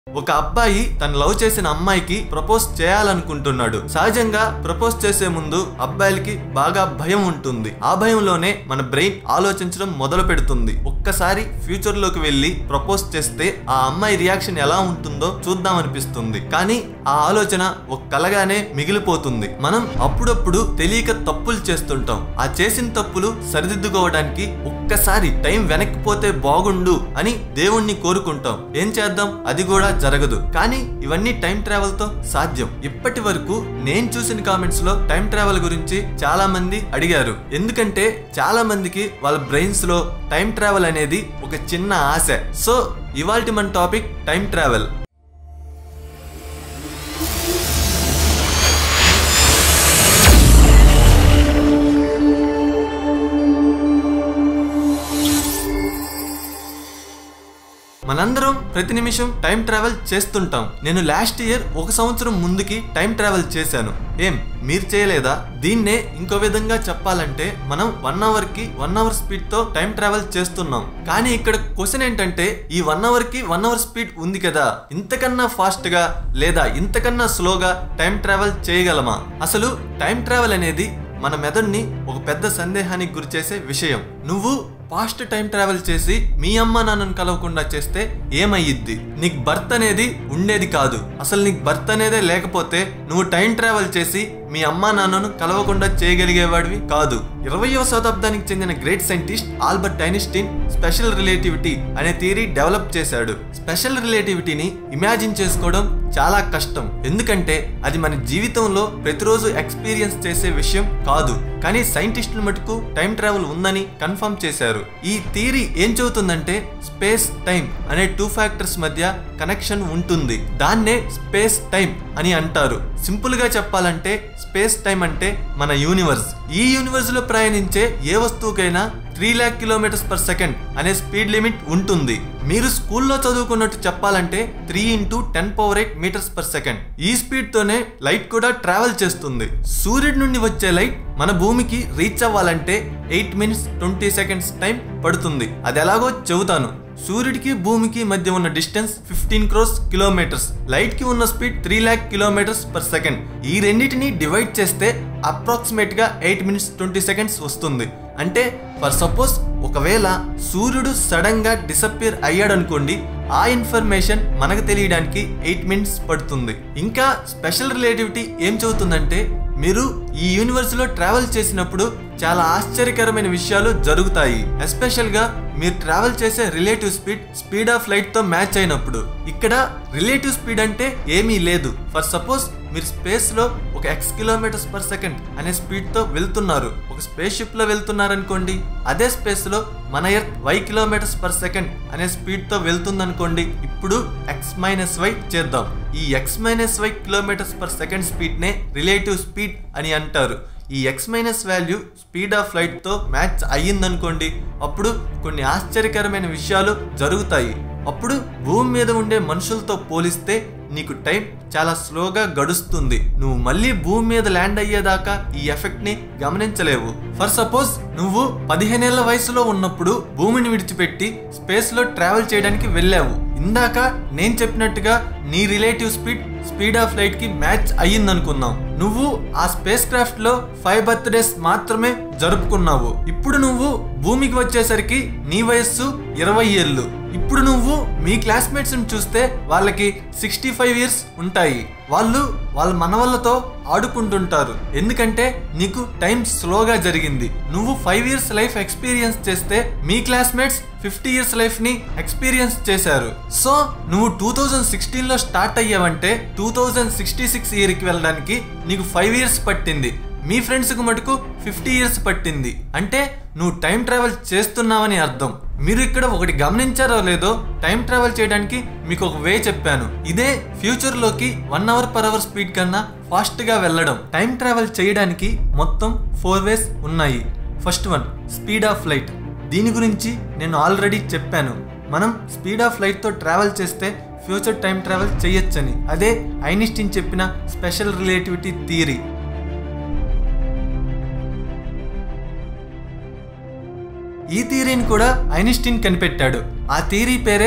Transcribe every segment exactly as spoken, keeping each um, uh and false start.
ఒక అబ్బాయి తను లవ్ చేసిన అమ్మాయికి ప్రపోజ్ చేయాలనుకుంటున్నాడు. సహజంగా ప్రపోజ్ చేసే ముందు అబ్బాయిలకి బాగా భయం ఉంటుంది. ఆ భయంలోనే మన బ్రెయిన్ ఆలోచించడం మొదలు పెడుతుంది. ఒక్కసారి ఫ్యూచర్ లోకి వెళ్లి ప్రపోజ్ చేస్తే ఆ అమ్మాయి రియాక్షన్ ఎలా ఉంటుందో చూద్దాం అనిపిస్తుంది. కానీ ఆ ఆలోచన ఒక కలగానే మిగిలిపోతుంది. మనం అప్పుడప్పుడు తెలియక తప్పులు చేస్తుంటాం. ఆ చేసిన తప్పులు సరిదిద్దుకోవడానికి ఒక్కసారి టైం వెనక్కిపోతే బాగుండు అని దేవుణ్ణి కోరుకుంటాం. ఏం చేద్దాం, అది కూడా జరగదు. కానీ ఇవన్నీ టైం ట్రావెల్ తో సాధ్యం. ఇప్పటి వరకు నేను చూసిన కామెంట్స్ లో టైం ట్రావెల్ గురించి చాలా మంది అడిగారు. ఎందుకంటే చాలా మందికి వాళ్ళ బ్రెయిన్స్ లో టైం ట్రావెల్ అనేది ఒక చిన్న ఆశ. సో ఇవాల్టి మన టాపిక్ టైం ట్రావెల్. మనందరం ప్రతి నిమిషం టైం ట్రావెల్ చేస్తుంటాం. నేను లాస్ట్ ఇయర్ ఒక సంవత్సరం ముందుకి టైం ట్రావెల్ చేశాను. ఏం మీరు చేయలేదా? దీన్నే ఇంకో విధంగా చెప్పాలంటే మనం వన్ అవర్ కి వన్ అవర్ స్పీడ్ తో టైం ట్రావెల్ చేస్తున్నాం. కానీ ఇక్కడ క్వశ్చన్ ఏంటంటే ఈ వన్ అవర్ కి వన్ అవర్ స్పీడ్ ఉంది కదా, ఇంతకన్నా ఫాస్ట్ గా లేదా ఇంతకన్నా స్లోగా టైం ట్రావెల్ చేయగలమా? అసలు టైం ట్రావెల్ అనేది మన మెదడుని ఒక పెద్ద సందేహానికి గురి చేసే విషయం. నువ్వు ఫాస్ట్ టైం ట్రావెల్ చేసి మీ అమ్మ నాన్నను కలవకుండా చేస్తే ఏమయ్యిద్ది? నీకు బర్త్ అనేది ఉండేది కాదు. అసలు నీకు బర్త్ అనేదే లేకపోతే నువ్వు టైం ట్రావెల్ చేసి మీ అమ్మా నాన్నను కలవకుండా చేయగలిగేవాడివి కాదు. ఇరవయవ శతాబ్దానికి చెందిన great scientist Albert Einstein special relativity అనే థియరీ డెవలప్ చేశాడు. స్పెషల్ రిలేటివిటీని ఇమాజిన్ చేసుకోవడం చాలా కష్టం. ఎందుకంటే అది మన జీవితంలో ప్రతిరోజు ఎక్స్పీరియన్స్ చేసే విషయం కాదు. కానీ సైంటిస్టులు మటుకు టైం ట్రావెల్ ఉందని కన్ఫర్మ్ చేశారు. ఈ థియరీ ఏం చెబుతుందంటే స్పేస్ టైం అనే టూ ఫ్యాక్టర్స్ మధ్య కనెక్షన్ ఉంటుంది. దాన్నే స్పేస్ టైం అని అంటారు. సింపుల్ గా చెప్పాలంటే స్పేస్ టైం అంటే మన యూనివర్స్. ఈ యూనివర్స్ లో ప్రయాణించే ఏ వస్తువుకైనా three lakh kilometres per second అనే స్పీడ్ లిమిట్ ఉంటుంది. మీరు స్కూల్లో చదువుకున్నట్టు చెప్పాలంటే three into ten power eight metres per second. ఈ స్పీడ్ తోనే లైట్ కూడా ట్రావెల్ చేస్తుంది. సూర్యుడి నుండి వచ్చే లైట్ మన భూమికి రీచ్ అవ్వాలంటే eight minutes twenty seconds time పడుతుంది. అది ఎలాగో చెబుతాను. సూర్యుడికి భూమికి మధ్య ఉన్న distance fifteen crore kilometres. Light కి ఉన్న speed three lakh kilometres per second. ఈ రెండింటిని డివైడ్ చేస్తే అప్రాక్సిమేట్ గా ఎయిట్ మినిట్స్ ట్వంటీ సెకండ్స్ వస్తుంది. అంటే ఫర్ సపోజ్ ఒకవేళ సూర్యుడు సడన్ గా డిసప్పియర్ అయ్యాడు అనుకోండి, ఆ ఇన్ఫర్మేషన్ మనకు తెలియడానికి ఎయిట్ మినిట్స్ పడుతుంది. ఇంకా స్పెషల్ రిలేటివిటీ ఏం చెబుతుందంటే మీరు ఈ యూనివర్స్ లో ట్రావెల్ చేసినప్పుడు చాలా ఆశ్చర్యకరమైన విషయాలు జరుగుతాయి. ఎస్పెషల్ గా మీరు ట్రావెల్ చేసే relative speed speed of light తో మ్యాచ్ అయినప్పుడు. ఇక్కడ రిలేటివ్ స్పీడ్ అంటే ఏమీ లేదు. ఫర్ సపోజ్ మీరు స్పేస్ లో ఒక ఎక్స్ కిలోమీటర్స్ పర్ సెకండ్ అనే స్పీడ్ తో వెళ్తున్నారు. ఒక స్పేస్ షిప్ లో వెళ్తున్నారు అనుకోండి. అదే స్పేస్ లో మన earth Y kilometres per second అనే స్పీడ్ తో వెళ్తుంది అనుకోండి. ఇప్పుడు ఎక్స్ మైనస్ వై చేద్దాం. ఈ X minus Y kilometres per second speed నే రిలేటివ్ స్పీడ్ అని అంటారు. ఈ X minus value speed of light తో మ్యాచ్ అయ్యిందనుకోండి, అప్పుడు కొన్ని ఆశ్చర్యకరమైన విషయాలు జరుగుతాయి. అప్పుడు భూమి మీద ఉండే మనుషులతో పోలిస్తే నీకు టైం చాలా స్లోగా గడుస్తుంది. నువ్వు మళ్ళీ భూమి మీద ల్యాండ్ అయ్యేదాకా ఈ ఎఫెక్ట్ ని గమనించలేవు. ఫర్ సపోజ్ నువ్వు పదిహేనేళ్ల వయసులో ఉన్నప్పుడు భూమిని విడిచిపెట్టి స్పేస్ లో ట్రావెల్ చేయడానికి వెళ్ళావు. ఇందాక నేను చెప్పినట్టుగా నీ relative speed speed of light కి మ్యాచ్ అయ్యిందనుకున్నావు. నువ్వు ఆ స్పేస్ క్రాఫ్ట్ లో ఫైవ్ బర్త్డేస్ మాత్రమే జరుపుకున్నావు. ఇప్పుడు నువ్వు భూమికి వచ్చేసరికి నీ వయస్సు ఇరవై ఏళ్ళు. ఇప్పుడు నువ్వు మీ క్లాస్మేట్స్ ని చూస్తే వాళ్ళకి సిక్స్టీ ఫైవ్ ఇయర్స్ ఉంటాయి. వాళ్ళు వాళ్ళ మనవళ్ళతో ఆడుకుంటుంటారు. ఎందుకంటే నీకు టైం స్లోగా జరిగింది. నువ్వు ఫైవ్ ఇయర్స్ లైఫ్ ఎక్స్పీరియన్స్ చేస్తే మీ క్లాస్మేట్స్ ఫిఫ్టీ ఇయర్స్ లైఫ్ ని ఎక్స్పీరియన్స్ చేశారు. సో నువ్వు టూ థౌజండ్ సిక్స్టీన్ లో స్టార్ట్ అయ్యావంటే two thousand sixty six year కి వెళ్ళడానికి నీకు ఫైవ్ ఇయర్స్ పట్టింది. మీ ఫ్రెండ్స్ కు మటుకు ఫిఫ్టీ ఇయర్స్ పట్టింది. అంటే నువ్వు టైం ట్రావెల్ చేస్తున్నావని అర్థం. మీరు ఇక్కడ ఒకటి గమనించారో లేదో, టైం ట్రావెల్ చేయడానికి మీకు ఒక వే చెప్పాను. ఇదే ఫ్యూచర్ లోకి one hour per hour speed కన్నా ఫాస్ట్ గా వెళ్ళడం. టైం ట్రావెల్ చేయడానికి మొత్తం ఫోర్ వేస్ ఉన్నాయి. First one speed of light. దీని గురించి నేను ఆల్రెడీ చెప్పాను. మనం స్పీడ్ ఆఫ్ లైట్ తో ట్రావెల్ చేస్తే ఫ్యూచర్ టైం ట్రావెల్ చేయొచ్చని. అదే ఐన్స్టీన్ చెప్పిన స్పెషల్ రిలేటివిటీ థియరీ. ఈ థియరీని కూడా ఐన్స్టీన్ కనిపెట్టాడు. ఆ థియరీ పేరే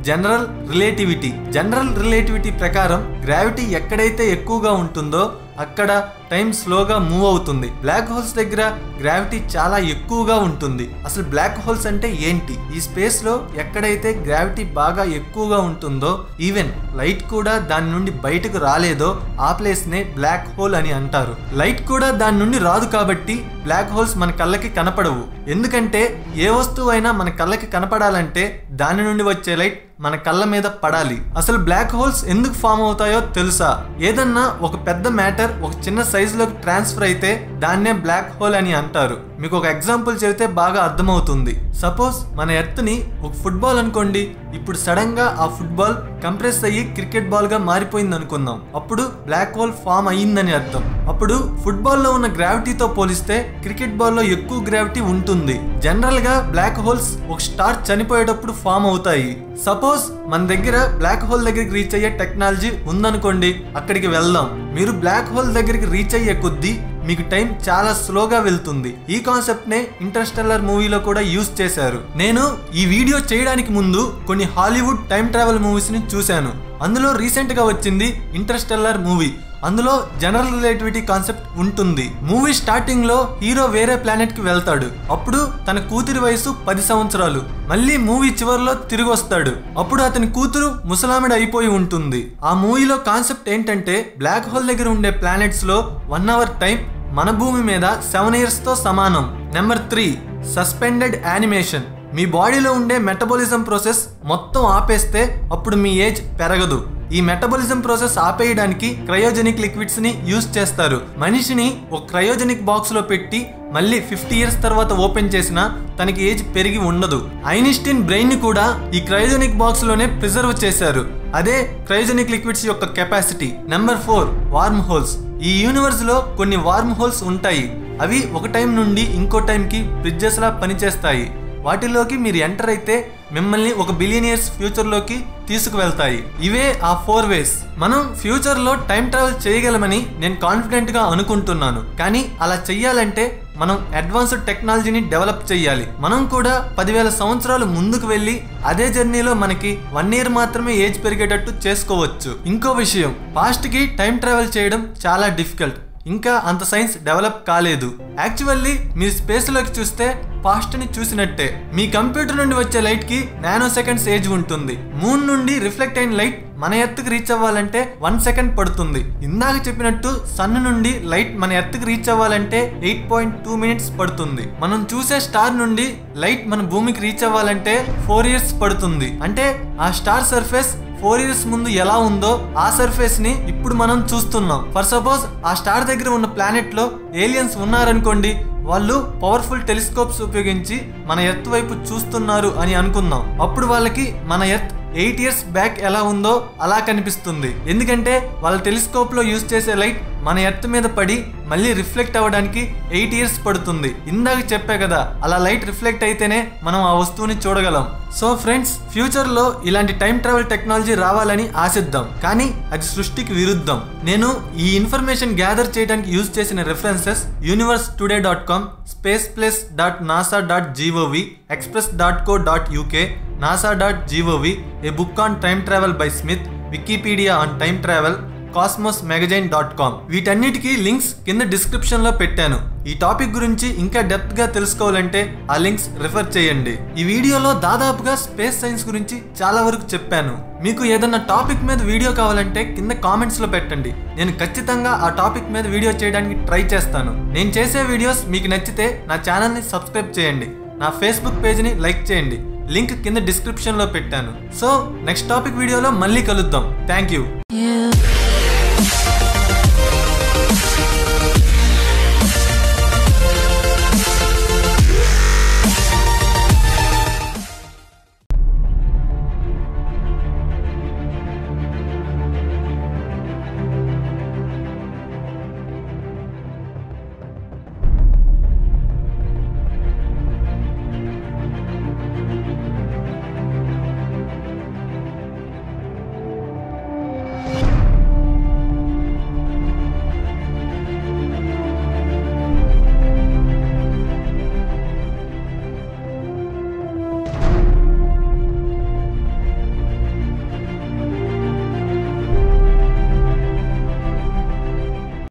జనరల్ రిలేటివిటీ. జనరల్ రిలేటివిటీ ప్రకారం గ్రావిటీ ఎక్కడైతే ఎక్కువగా ఉంటుందో అక్కడ టైం స్లోగా మూవ్ అవుతుంది. బ్లాక్ హోల్స్ దగ్గర గ్రావిటీ చాలా ఎక్కువగా ఉంటుంది. అసలు బ్లాక్ హోల్స్ అంటే ఏంటి? ఈ స్పేస్ లో ఎక్కడైతే గ్రావిటీ బాగా ఎక్కువగా ఉంటుందో, ఈవెన్ లైట్ కూడా దాని నుండి బయటకు రాలేదో ఆ ప్లేస్ నే బ్లాక్ హోల్ అని అంటారు. లైట్ కూడా దాని నుండి రాదు కాబట్టి బ్లాక్ హోల్స్ మన కళ్ళకి కనపడవు. ఎందుకంటే ఏ వస్తువు అయినా మన కళ్ళకి కనపడాలంటే దాని నుండి వచ్చే లైట్ మన కళ్ళ మీద పడాలి. అసలు బ్లాక్ హోల్స్ ఎందుకు ఫామ్ అవుతాయో తెలుసా? ఏదన్నా ఒక పెద్ద మ్యాటర్ ఒక చిన్న సైజులోకి ట్రాన్స్ఫర్ అయితే దాన్నే బ్లాక్ హోల్ అని అంటారు. మీకు ఒక ఎగ్జాంపుల్ చెబితే బాగా అర్థమవుతుంది. సపోజ్ మన ఎర్త్ ని ఒక ఫుట్బాల్ అనుకోండి. ఇప్పుడు సడన్ గా ఆ ఫుట్బాల్ కంప్రెస్ అయ్యి క్రికెట్ బాల్ గా మారిపోయింది అనుకుందాం. అప్పుడు బ్లాక్ హోల్ ఫామ్ అయ్యిందని అర్థం. అప్పుడు ఫుట్బాల్ లో ఉన్న గ్రావిటీతో పోలిస్తే క్రికెట్ బాల్ లో ఎక్కువ గ్రావిటీ ఉంటుంది. జనరల్ గా బ్లాక్ హోల్స్ ఒక స్టార్ చనిపోయేటప్పుడు ఫామ్ అవుతాయి. సపోజ్ మన దగ్గర బ్లాక్ హోల్ దగ్గరికి రీచ్ అయ్యే టెక్నాలజీ ఉందనుకోండి, అక్కడికి వెళ్దాం. మీరు బ్లాక్ హోల్ దగ్గరికి రీచ్ అయ్యే కొద్దీ మీకు టైం చాలా స్లోగా వెళ్తుంది. ఈ కాన్సెప్ట్ నే ఇంటర్స్టెల్లార్ మూవీలో కూడా యూజ్ చేశారు. నేను ఈ వీడియో చేయడానికి ముందు కొన్ని హాలీవుడ్ టైం ట్రావెల్ మూవీస్ ని చూశాను. అందులో రీసెంట్ గా వచ్చింది ఇంటర్స్టెల్లార్ మూవీ. అందులో జనరల్ రిలేటివిటీ కాన్సెప్ట్ ఉంటుంది. మూవీ స్టార్టింగ్ లో హీరో వేరే ప్లానెట్ కి వెళ్తాడు. అప్పుడు తన కూతురి వయసు పది సంవత్సరాలు. మళ్ళీ మూవీ చివరిలో తిరిగి వస్తాడు. అప్పుడు అతని కూతురు ముసలామిడ అయిపోయి ఉంటుంది. ఆ మూవీలో కాన్సెప్ట్ ఏంటంటే బ్లాక్ హోల్ దగ్గర ఉండే ప్లానెట్స్ లో వన్ అవర్ టైం మన భూమి మీద సెవెన్ ఇయర్స్ తో సమానం. Number three, suspended animation. మీ బాడీలో ఉండే మెటబాలిజం ప్రాసెస్ మొత్తం ఆపేస్తే అప్పుడు మీ ఏజ్ పెరగదు. ఈ మెటబాలిజం ప్రాసెస్ ఆపేయడానికి క్రయోజెనిక్ లిక్విడ్స్ ని యూజ్ చేస్తారు. మనిషిని ఒక క్రయోజెనిక్ బాక్స్ లో పెట్టి మళ్ళీ ఫిఫ్టీ ఇయర్స్ తర్వాత ఓపెన్ చేసినా తనకి ఏజ్ పెరిగి ఉండదు. ఐన్స్టీన్ బ్రెయిన్ ని కూడా ఈ క్రయోజెనిక్ బాక్స్ లోనే ప్రిజర్వ్ చేశారు. అదే క్రయోజెనిక్ లిక్విడ్స్ యొక్క capacity. Number four, wormholes. ఈ యూనివర్స్ లో కొన్ని వార్మ్ హోల్స్ ఉంటాయి. అవి ఒక టైం నుండి ఇంకో టైం కి బ్రిడ్జెస్ లా పనిచేస్తాయి. వాటిలోకి మీరు ఎంటర్ అయితే మిమ్మల్ని ఒక బిలియన్ ఇయర్స్ ఫ్యూచర్ లోకి తీసుకువెళ్తాయి. ఇవే ఆ ఫోర్ వేస్. మనం ఫ్యూచర్ లో టైం ట్రావెల్ చేయగలమని నేను కాన్ఫిడెంట్ గా అనుకుంటున్నాను. కానీ అలా చెయ్యాలంటే మనం అడ్వాన్స్డ్ టెక్నాలజీని డెవలప్ చేయాలి. మనం కూడా పదివేల సంవత్సరాలు ముందుకు వెళ్ళి అదే జర్నీలో మనకి వన్ ఇయర్ మాత్రమే ఏజ్ పెరిగేటట్టు చేసుకోవచ్చు. ఇంకో విషయం, పాస్ట్ కి టైం ట్రావెల్ చేయడం చాలా డిఫికల్ట్. ఇంకా అంత సైన్స్ డెవలప్ కాలేదు. యాక్చువల్లీ మీరు స్పేస్ లోకి చూస్తే పాస్ట్ ని చూసినట్టే. మీ కంప్యూటర్ నుండి వచ్చే లైట్ కి నానో సెకండ్స్ ఏజ్ ఉంటుంది. మూన్ నుండి రిఫ్లెక్ట్ అయిన లైట్ మన ఎర్త్ కి రీచ్ అవ్వాలంటే వన్ సెకండ్ పడుతుంది. ఇందాక చెప్పినట్టు సన్ నుండి లైట్ మన ఎర్త్ కి రీచ్ అవ్వాలంటే ఎయిట్ పాయింట్ టూ మినిట్స్ పడుతుంది. మనం చూసే స్టార్ నుండి లైట్ మన భూమికి రీచ్ అవ్వాలంటే ఫోర్ ఇయర్స్ పడుతుంది. అంటే ఆ స్టార్ సర్ఫేస్ ఫోర్ ఇయర్స్ ముందు ఎలా ఉందో ఆ సర్ఫేస్ ని ఇప్పుడు మనం చూస్తున్నాం. ఫర్ సపోజ్ ఆ స్టార్ దగ్గర ఉన్న ప్లానెట్ లో ఏలియన్స్ ఉన్నారనుకోండి. వాళ్ళు పవర్ఫుల్ టెలిస్కోప్స్ ఉపయోగించి మన ఎర్త్ వైపు చూస్తున్నారు అని అనుకుందాం. అప్పుడు వాళ్ళకి మన ఎర్త్ ఎయిట్ ఇయర్స్ బ్యాక్ ఎలా ఉందో అలా కనిపిస్తుంది. ఎందుకంటే వాళ్ళ టెలిస్కోప్ లో యూజ్ చేసే లైట్ మన ఎర్త్ మీద పడి మళ్ళీ రిఫ్లెక్ట్ అవ్వడానికి ఎయిట్ ఇయర్స్ పడుతుంది. ఇందాక చెప్పా కదా, అలా లైట్ రిఫ్లెక్ట్ అయితేనే మనం ఆ వస్తువుని చూడగలం. సో ఫ్రెండ్స్, ఫ్యూచర్ లో ఇలాంటి టైం ట్రావెల్ టెక్నాలజీ రావాలని ఆశిద్దాం. కానీ అది సృష్టికి విరుద్ధం. నేను ఈ ఇన్ఫర్మేషన్ గ్యాదర్ చేయడానికి యూజ్ చేసిన references universe today dot com, space plus dot NASA dot G O V, express dot co dot UK, NASA dot G O V, a book on time travel by Smith, Wikipedia on time travel, Cosmos magazine dot com. వీటన్నిటికీ links కింద description లో పెట్టాను. ఈ topic గురించి ఇంకా depth గా తెలుసుకోవాలంటే ఆ లింక్స్ రిఫర్ చేయండి. ఈ వీడియోలో దాదాపుగా స్పేస్ సైన్స్ గురించి చాలా వరకు చెప్పాను. మీకు ఏదన్నా టాపిక్ మీద వీడియో కావాలంటే కింద కామెంట్స్ లో పెట్టండి. నేను ఖచ్చితంగా ఆ టాపిక్ మీద వీడియో చేయడానికి ట్రై చేస్తాను. నేను చేసే వీడియోస్ మీకు నచ్చితే నా ఛానల్ ని సబ్స్క్రైబ్ చేయండి. నా ఫేస్బుక్ పేజ్ ని లైక్ చేయండి. లింక్ కింద డిస్క్రిప్షన్ లో పెట్టాను. సో నెక్స్ట్ టాపిక్ వీడియోలో మళ్ళీ కలుద్దాం. Thank you.